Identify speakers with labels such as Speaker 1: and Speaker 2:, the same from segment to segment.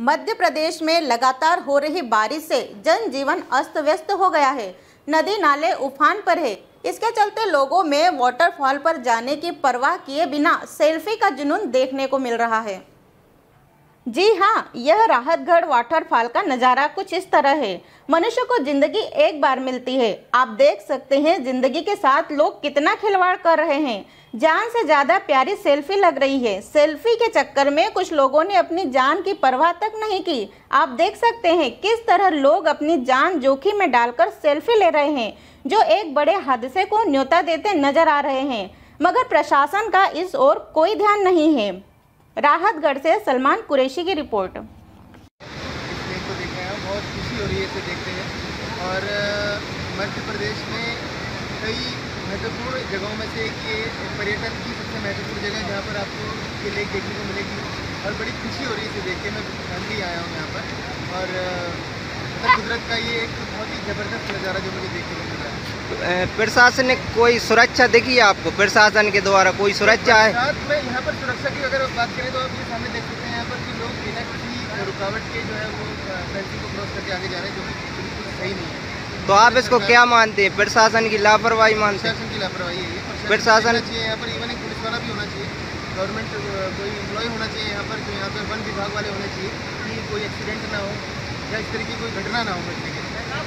Speaker 1: मध्य प्रदेश में लगातार हो रही बारिश से जनजीवन अस्त व्यस्त हो गया है। नदी नाले उफान पर है। इसके चलते लोगों में वाटरफॉल पर जाने की परवाह किए बिना सेल्फी का जुनून देखने को मिल रहा है। जी हाँ, यह राहतगढ़ वाटरफॉल का नज़ारा कुछ इस तरह है। मनुष्य को जिंदगी एक बार मिलती है। आप देख सकते हैं जिंदगी के साथ लोग कितना खिलवाड़ कर रहे हैं। जान से ज़्यादा प्यारी सेल्फी लग रही है। सेल्फी के चक्कर में कुछ लोगों ने अपनी जान की परवाह तक नहीं की। आप देख सकते हैं किस तरह लोग अपनी जान जोखिम में डालकर सेल्फी ले रहे हैं, जो एक बड़े हादसे को न्योता देते नजर आ रहे हैं। मगर प्रशासन का इस ओर कोई ध्यान नहीं है। राहतगढ़ से सलमान कुरैशी की रिपोर्ट।
Speaker 2: इस लेक को देख रहे हैं, बहुत खुशी हो रही है इसे देखते हैं। और मध्य प्रदेश में कई महत्वपूर्ण जगहों में से एक ये पर्यटन की सबसे महत्वपूर्ण जगह है, जहाँ पर आपको ये लेक देखने को मिलेगी। और बड़ी खुशी हो रही है इसे देख के। मैं फैमिली आया हूँ यहाँ पर, और कुदरत का ये एक बहुत ही ज़बरदस्त नज़ारा जो मुझे देखने को मिल रहा है।
Speaker 3: प्रशासन ने कोई सुरक्षा देखी है आपको? प्रशासन के द्वारा कोई सुरक्षा है?
Speaker 2: साथ में यहाँ पर सुरक्षा की अगर बात करें तो आप ये सामने देख सकते हैं यहाँ पर कि लोग बिना किसी रुकावट के जो है वो फेंसिंग को क्रॉस करके आगे जा रहे हैं, जो कि बिल्कुल सही नहीं है।
Speaker 3: तो आप इसको क्या मानते हैं? प्रशासन की लापरवाही मानते हैं?
Speaker 2: प्रशासन की लापरवाही है।
Speaker 3: प्रशासन
Speaker 2: चाहिए यहाँ पर, इवन एक पुलिस वाला भी होना चाहिए, गवर्नमेंट कोई एम्प्लॉय होना चाहिए यहाँ पर, जो यहाँ पर वन विभाग वाले होने चाहिए कि कोई एक्सीडेंट ना हो या इस तरह की कोई घटना ना हो बचने के।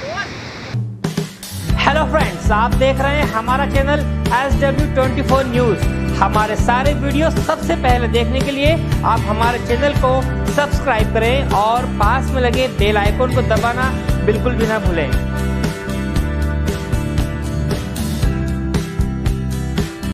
Speaker 4: हेलो फ्रेंड्स, आप देख रहे हैं हमारा चैनल SW24 न्यूज। हमारे सारे वीडियो सबसे पहले देखने के लिए आप हमारे चैनल को सब्सक्राइब करें और पास में लगे बेल आइकन को दबाना बिल्कुल भी ना भूलें।